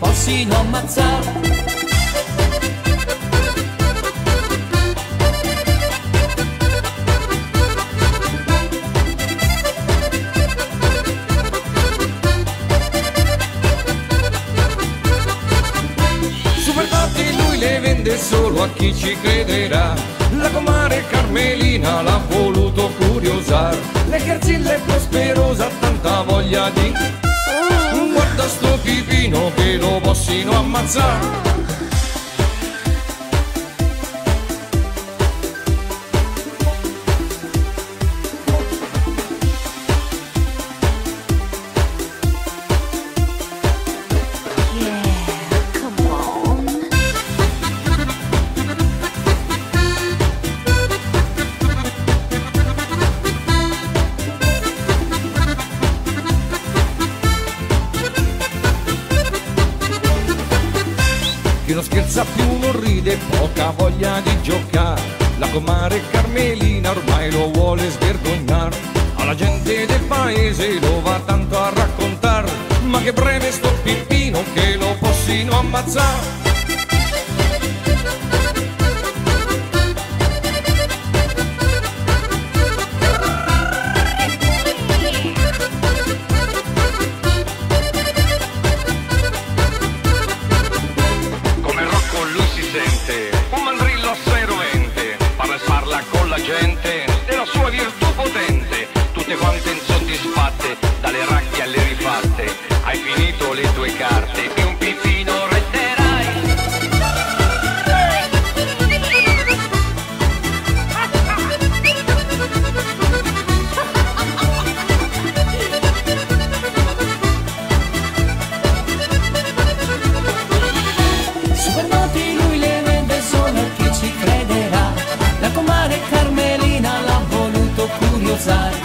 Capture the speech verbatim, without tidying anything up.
possino ammazzare. Superdotti lui le vende solo a chi ci crederà. La comare Carmelina l'ha voluto curiosar. Le Garzilla è prosperosa, tanta voglia di. Guarda sto pipino che lo possino ammazzare. Chi non scherza più non ride, poca voglia di giocare. La comare Carmelina ormai lo vuole svergognare. Alla gente del paese lo va tanto a raccontar. Ma che breve sto pippino che lo possino ammazzare. Un mandrillo assai rovente, parla e parla con la gente della sua virtù potente, tutte quante insoddisfatte dalle racchie alle rifatte. Hai finito le tue carte e un pippino retterai. Superdotti lui le vende solo a chi ci crederà. La comare Carmelina l'ha voluto curiosare.